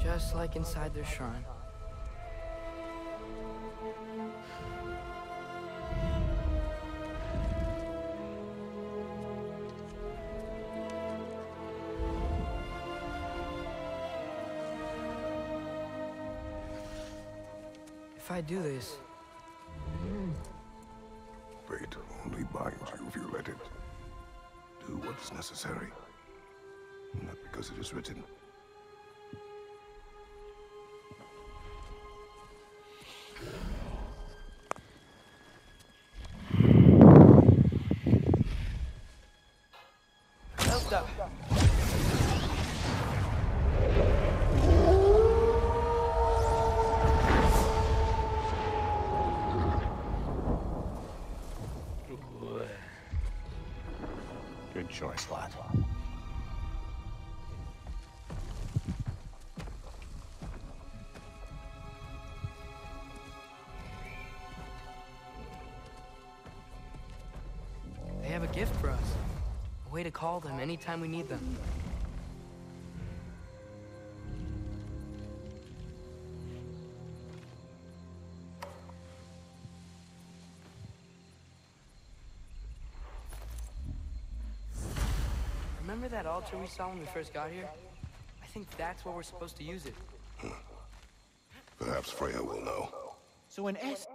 Just like inside their shrine. If I do this... Fate only binds you if you let it. Do what is necessary. Not because it is written. Elsa! Good choice, lad. They have a gift for us. A way to call them anytime we need them. Remember that altar we saw when we first got here? I think that's where we're supposed to use it. Perhaps Freya will know. So in essence,